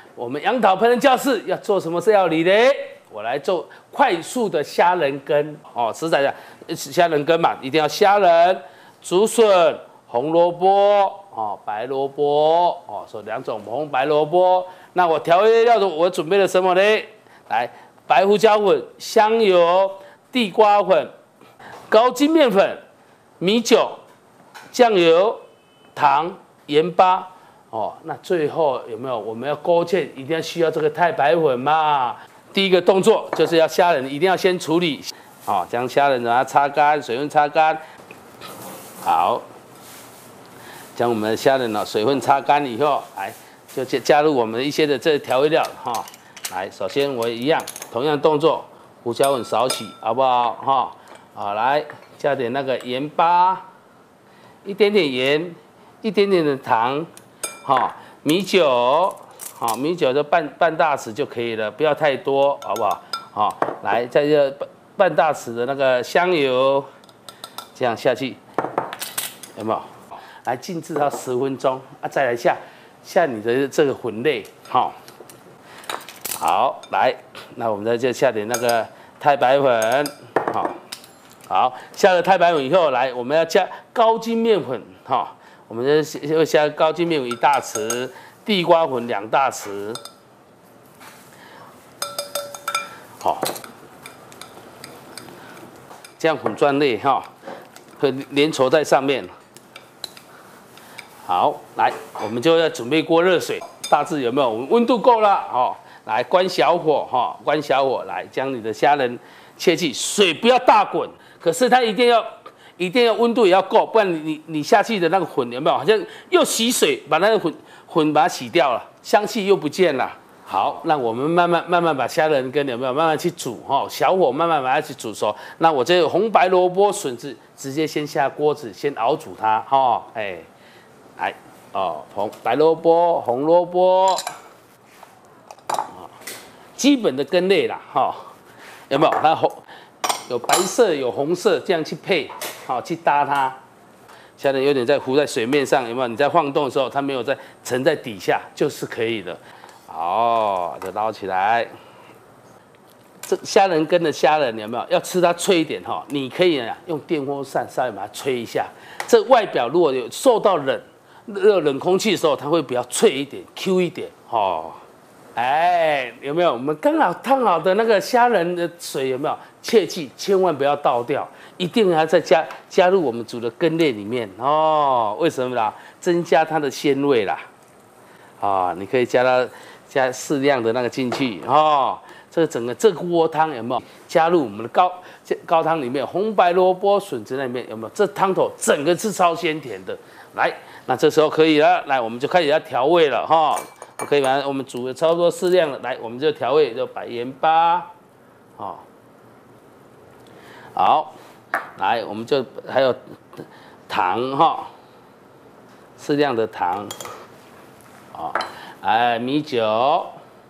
我们杨桃烹饪教室要做什么料理呢？我来做快速的虾仁羹哦，食材的虾仁羹嘛，一定要虾仁、竹笋、红萝卜哦、白萝卜哦，说2种红白萝卜。那我调味料的我准备了什么呢？来，白胡椒粉、香油、地瓜粉、高筋面粉、米酒、酱油、糖、盐巴。哦，那最后有没有我们要勾芡，一定要需要这个太白粉嘛？第一个动作就是要虾仁一定要先处理，好，将虾仁把它擦干，水分擦干。好，将我们的虾仁水分擦干以后，来就加入我们一些的这调味料哈。来，首先我一样，同样动作，胡椒粉少许，好不好哈？好，来加点那个盐巴，一点点盐，一点点的糖。好，米酒，好，米酒就半大匙就可以了，不要太多，好不好？好，来，在这半大匙的那个香油，这样下去，有没有？来静置到10分钟啊，再来下你的这个粉类，好，好，来，那我们再下点那个太白粉，好，下了太白粉以后，来，我们要加高筋面粉，哈。我们就下高筋面粉1大匙，地瓜粉2大匙，好，这样粉状类哈，会粘稠在上面。好，来，我们就要准备锅热水，大致有没有？我们温度够了，哦，来关小火哈，关小火，来将你的虾仁切记水不要大滚，可是它一定要温度也要够，不然你下去的那个粉有没有？好像又洗水，把那个粉把它洗掉了，香气又不见了。好，那我们慢慢把虾仁羹有没有慢慢去煮哈，小火慢慢把它去煮熟。那我这个红白萝卜笋子直接先下锅子，先熬煮它哈，哎，来哦，白萝卜、红萝卜，基本的羹类啦哈，有没有？它有白色有红色，这样去配。好，去搭它，虾仁有点在浮在水面上，有没有？你在晃动的时候，它没有在沉在底下，就是可以的。好，就捞起来。这虾仁羹的虾仁有没有？要吃它脆一点哈，你可以用电风扇稍微把它吹一下。这外表如果有受到冷空气的时候，它会比较脆一点、Q 一点哦。哎，有没有？我们刚好烫好的那个虾仁的水有没有？切记千万不要倒掉，一定要再加入我们煮的羹类里面哦。为什么啦？增加它的鲜味啦。啊，你可以加适量的那个进去哦。这个锅汤有没有加入我们的高汤里面？红白萝卜、笋子那里面有没有？这汤头整个是超鲜甜的。来，那这时候可以了。来，我们就开始要调味了哈。可以把我们煮的差不多适量了，来，我们就调味，就摆盐巴，好，来，我们就还有糖哈，适量的糖，哎，米酒，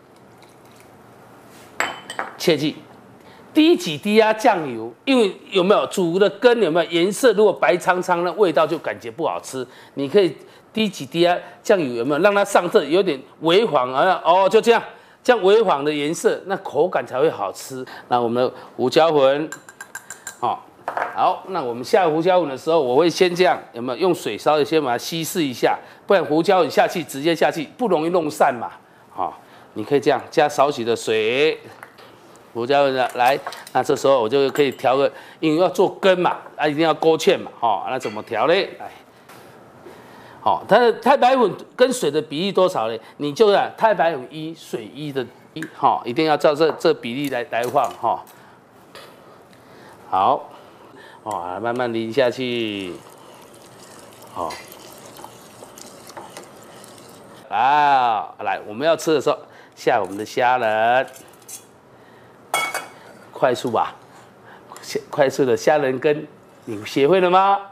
切记，滴几滴酱油，因为有没有煮的羹有没有颜色？如果白苍苍的，味道就感觉不好吃，你可以。滴几滴酱油有没有让它上色，有点微黄哦，就这样微黄的颜色，那口感才会好吃。那我们的胡椒粉，好，那我们下胡椒粉的时候，我会先这样有没有用水稍微先把它稀释一下，不然胡椒粉下去直接下去不容易弄散嘛。你可以这样加少许的水，胡椒粉来，那这时候我就可以调个，因为要做羹嘛，一定要勾芡嘛，那怎么调嘞？来。好，它的太白粉跟水的比例多少呢？你就是太白粉1，水1的1，一定要照这比例来放哈。好，慢慢淋下去，好，来，我们要吃的时候下我们的虾仁，快速吧，快速的虾仁羹，你学会了吗？